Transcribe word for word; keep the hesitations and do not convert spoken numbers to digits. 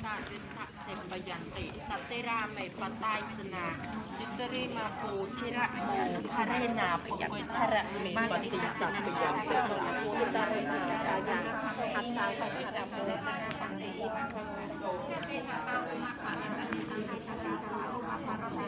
ตาริตะเสปยันติตัตเตราเมปตายสนาจิตริมาโพชิระโมภารนาปยันทระเมปติสัพยันเสปจิตริมาปยันอัตตาสังขารโมจะเป็นจะเป้ามาขาเป็นตันตันตันตันตันตัน